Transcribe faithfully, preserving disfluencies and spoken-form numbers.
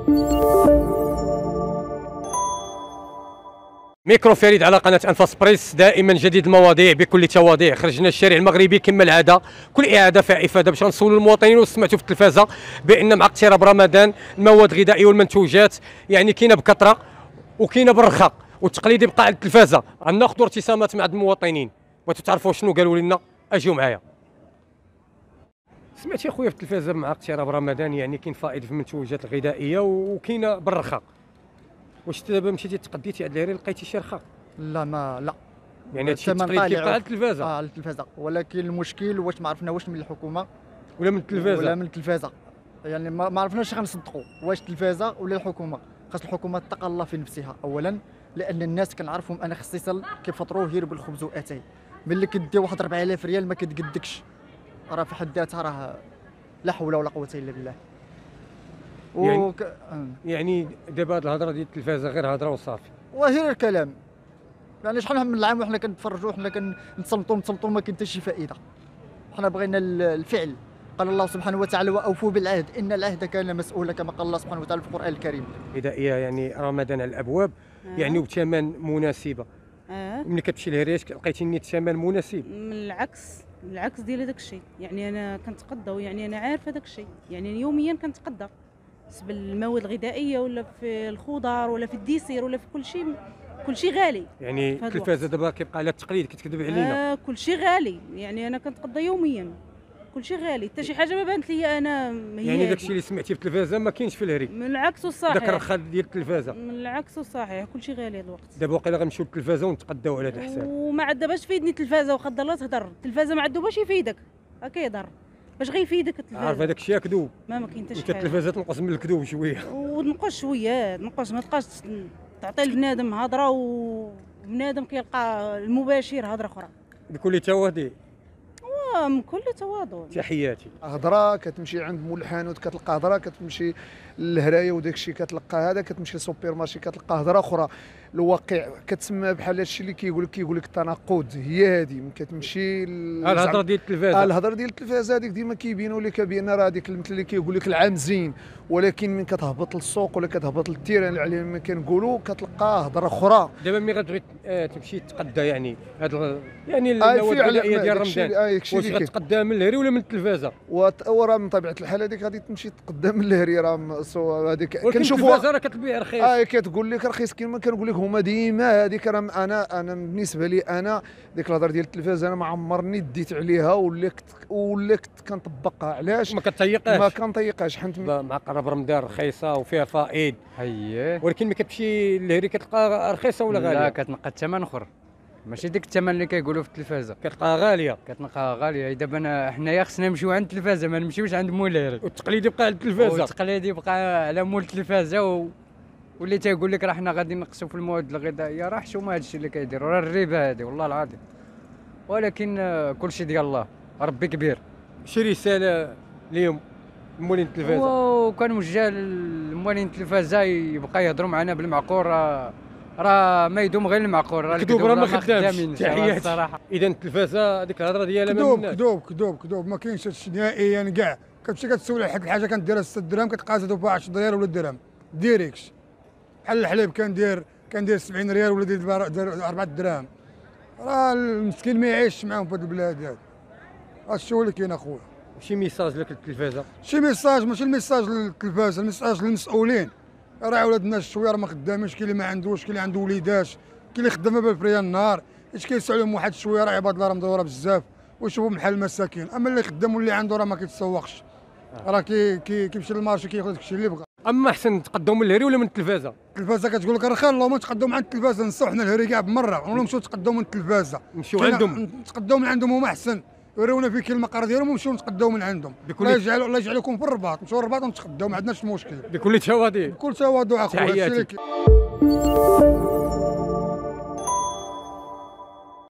ميكرو فريد على قناة أنفاس بريس، دائما جديد المواضيع بكل تواضيع. خرجنا الشارع المغربي كما العادة، كل إعادة فيها إفادة باش نسولوا المواطنين. وسمعتوا في التلفازة بأن مع اقتراب رمضان المواد الغذائية والمنتوجات يعني كاينة بكثرة وكاينة بالرخاء، والتقليدي بقى على التلفازة. غناخذوا ارتسامات مع المواطنين، بغيتوا تعرفوا شنو قالوا لنا؟ اجيو معايا. سمعتي اخويا في التلفازة مع اقتراب رمضان يعني كاين فائض في المنتوجات الغذائية وكاينة بالرخاء. واش دابا مشيتي تقديتي عند الهري لقيتي شي رخاء؟ لا ما لا يعني هادشي التقليد كيبقى على التلفازة. اه على التلفازة، ولكن المشكل واش ما عرفنا واش من الحكومة ولا من التلفازة ولا من التلفازة. يعني ما, ما عرفناش غنصدقوا واش التلفازة ولا الحكومة. خاص الحكومة تتقى الله في نفسها اولا، لان الناس كنعرفهم انا خصيصا كيفطروا غير بالخبز واتاي. ملي كدي واحد أربعة آلاف ريال ما كتقدكش، راه في حد ذاتها راه لا حول ولا قوة الا بالله. يعني وك... يعني دابا هاد الهضره ديال التلفازه غير هضره وصافي، وغير الكلام. يعني شحال من العام وحنا كنتفرجوا وحنا كنتصنتوا نتصنتوا ما كاين حتى شي فائده. حنا بغينا الفعل. قال الله سبحانه وتعالى واوفوا بالعهد ان العهد كان مسؤولا، كما قال الله سبحانه وتعالى في القران الكريم. غذائيه يعني رمضان على الابواب. آه. يعني وبثمن مناسبه. اه ملي كتمشي للهريش لقيتي نيت ثمن مناسب. من العكس العكس ديال هذاك الشيء. يعني انا كنتقدى، يعني انا عارفه هذاك الشيء، يعني يوميا كنتقدى بالنسبه للمواد الغذائيه ولا في الخضر ولا في الديسير ولا في كل شيء. كل شيء غالي. يعني التلفازه دابا كيبقى على التقليد، كتكذب علينا. آه كل شيء غالي. يعني انا كنتقضى يوميا كل شيء غالي، حتى شي حاجه ما بانت لي انا هي. يعني داكشي اللي سمعتي في التلفازه ما كاينش في الهري؟ من العكس والصحيح. داك الرخاء ديال التلفازه من العكس والصحيح، كل شيء غالي هذا الوقت. دابا واقيلا غنمشيو للتلفازه ونتقداو على هذا الحساب. وما عاد باش تفيدني التلفازه، وخد الله تهضر التلفازه ما عندو باش يفيدك. ها كيهضر باش غيفيدك التلفازه؟ عارف هذاك الشيء كذوب. ما ما كاين حتى شي حاجه. التلفازه تنقص من الكذوب شويه. ونقص شويه نقص، ما تبقاش تعطي لبنادم هضره وبنادم كيلقى المباشر هضره اخرى. بكل تواضع. من كل تواضع. تحياتي. هضره كتمشي عند مول الحانوت كتلقى هضره، كتمشي للهرايه وداك الشيء كتلقى هذا، كتمشي للسوبر مارشي كتلقى هضره اخرى. الواقع كتسمى بحال هادشي اللي كيقول لك كيقول لك التناقض. هي هذه ملي كتمشي الهضره ديال التلفازه. الهضره ديال التلفازه هذيك ديما كيبينوا لك بان راه هذيك المثل اللي كيقول لك العام زين، ولكن من كتهبط للسوق ولا كتهبط للتيران على ما كنقولوا كتلقى هضره اخرى. دابا ملي غتبغي تمشي تقدى يعني هاد يعني المواد الغذائيه ديال رمضان، واش غتقداها من الهري ولا من التلفازه؟ وراه من طبيعه الحال هذيك غادي تمشي تقدى من الهري. راه هذيك كنشوفوها التلفازه راه كتبيع رخيص. اه كتقول لك رخيص كيما كنقول لك هما ديما هذيك. راه انا انا بالنسبه لي انا ديك الهضره ديال التلفازه انا ما عمرني ديت عليها ولا كنت ولا كنت كنطبقها. علاش؟ ما كتطيقهاش. ما كنطيقهاش حيت مع قرب رمضان رخيصه وفيها فائض. اييه، ولكن ملي كتمشي للهري كتلقاها رخيصه ولا غاليه؟ لا كتنقى الثمن اخر، ماشي ديك الثمن اللي كيقولوا في التلفازه. كتلقاها غاليه. كتلقاها غاليه. دابا انا حنايا خصنا نمشيو عند التلفازه، ما نمشيوش عند مول الهري. والتقليد يبقى على التلفازه. والتقليد يبقى على مول التلفازه. و... واللي تيقول لك راه حنا غادي نقصوا في المواد الغذائيه، راه حشومه هذا الشيء اللي كيديروا، راه الربا هذه والله العظيم. ولكن كل شيء ديال الله، ربي كبير. شي رساله اليوم مولين التلفازه؟ وكنوجه للمولين التلفازه يبقى يهضروا معنا بالمعقول. راه راه ما يدوم غير المعقول، راه الكذوب راه ما خدامش الصراحه. اذا التلفازه هذيك الهضره ديالها كذوب كذوب كذوب كذوب ما كاينش هادشي نهائيا كاع. كتمشي كتسول على الحاجه كنديرها ستة درهم كتلقاها زادوا بها عشرة ريال ولا درهم ديريكت. بحال الحليب كندير كندير سبعين ريال ولا دير أربعة دراهم. راه المسكين ما يعيش معاهم في هذه البلاد هذه. هادشي هو اللي كاين اخويا. شي ميساج لك للتلفازه؟ شي ميساج ماشي الميساج للتلفازه، الميساج للمسؤولين. راه ولاد الناس شويه راه ما خدامينش، كاين اللي ما عندوش، كاين اللي عنده وليدات، كاين اللي خدام بالفريا النهار. اش كيسعوا عليهم واحد شويه راه عباد الله راه مدوره بزاف ويشوفوا بحال المساكين. اما اللي خدام واللي عنده راه ما كيتسوقش. راه كي كي كيمشي للمارشي كياخذ داكشي اللي بغا. اما احسن نتقداو من الهري ولا من التلفازه؟ التلفازه كتقول لك راه اللهم نتقداو من عند التلفازه، نساو حنا الهري كاع بمره ونمشيو نتقداو من التلفازه. نمشيو عندهم نتقداو من عندهم هما احسن، يوريونا في كل المقر ديالهم ونمشيو نتقداو من عندهم. الله يجعل الله يجعلكم في الرباط، نمشيو للرباط ونتقداو ما عندناش مشكل. بكل تواضع. بكل تواضع اخويا. تحياتي.